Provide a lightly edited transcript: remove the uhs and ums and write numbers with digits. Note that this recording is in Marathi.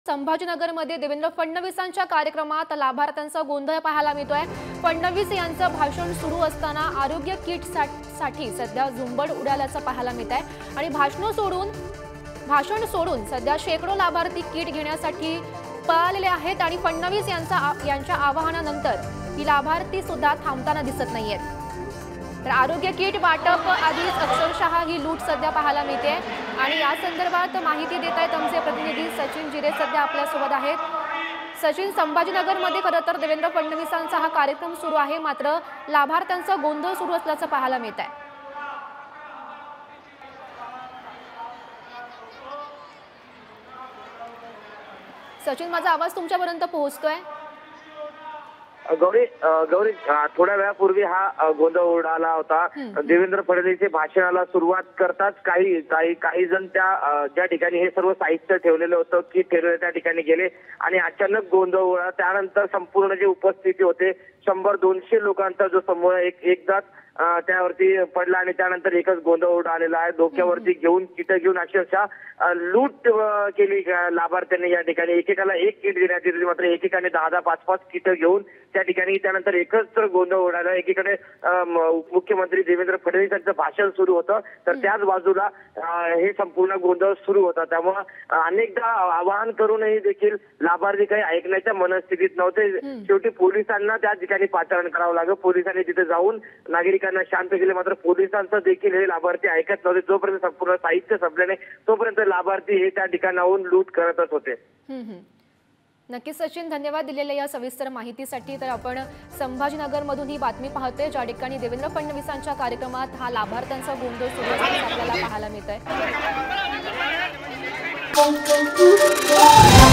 संभाजीनगरमध्ये देवेंद्र फडणवीसांच्या कार्यक्रमात लाभार्थ्यांचा गोंधळ पाहायला मिळतोय। फडणवीस यांचं भाषण सुरू असताना आरोग्य किट साठी सध्या झुंबड उडाल्याचं पाहायला मिळतंय आणि भाषण सोडून सध्या शेकडो लाभार्थी किट घेण्यासाठी पळालेले आहेत आणि फडणवीस यांच्या आवाहनानंतर ही लाभार्थी सुद्धा थांबताना दिसत नाहीयेत। तर आरोग्य किट वाटप आधीच अक्षरशः ही लूट सध्या पाहायला मिळते आणि या संदर्भात माहिती देत आहेत आमचे प्रतिनिधी सचिन जिरे सध्या आपल्या सोबत आहेत। सचिन, संभाजीनगरमध्ये खरं तर देवेंद्र फडणवीसांचा हा कार्यक्रम सुरू आहे, मात्र लाभार्थ्यांचा गोंधळ सुरू असल्याचं पाहायला मिळत आहे। सचिन, माझा आवाज तुमच्यापर्यंत पोहोचतोय? गौरी थोड्या वेळापूर्वी हा गोंधळ उडाला होता। देवेंद्र फडणवीस भाषणाला सुरुवात करताच काही जण ज्या ठिकाणी हे सर्व साहित्य ठेवलेलं होतं की ठेवलेलं त्या ठिकाणी गेले आणि अचानक गोंधळ उडाला। त्यानंतर संपूर्ण जे उपस्थिती होते 100-200 लोकांचा जो समूह एकदाच त्यावरती पडला आणि त्यानंतर एकच गोंधळ उडालेला आहे। डोक्यावरती घेऊन किट घेऊन अक्षरशः लूट केली लाभार्थ्यांनी। या ठिकाणी एकेकाला एक किट देण्यात येते, मात्र एकेकाने 10-10, 5-5 किट घेऊन त्या ठिकाणी त्यानंतर एकच गोंधळ उडाला। एकीकडे मुख्यमंत्री देवेंद्र फडणवीस यांचं भाषण सुरू होतं, तर त्याच बाजूला हे संपूर्ण गोंधळ सुरू होता। त्यामुळे अनेकदा आवाहन करूनही देखील लाभार्थी काही ऐकण्याच्या मनस्थितीत नव्हते। शेवटी पोलिसांना त्या ठिकाणी पाचारण करावं लागलं। पोलिसांनी तिथे जाऊन नागरिकांना शांत केले, मात्र पोलिसांचं देखील हे लाभार्थी ऐकत नव्हते। जोपर्यंत संपूर्ण साहित्य संपले नाही तोपर्यंत लाभार्थी हे त्या ठिकाणाहून लूट करतच होते। नक्कीच सचिन, धन्यवाद दिलेल्या या सविस्तर माहितीसाठी। तर आपण संभाजीनगरमधून ही बातमी पाहतोय, ज्या ठिकाणी देवेंद्र फडणवीसांच्या कार्यक्रमात हा लाभार्थ्यांचा गोंधळ सुरू असल्याचं आपल्याला पाहायला मिळतंय।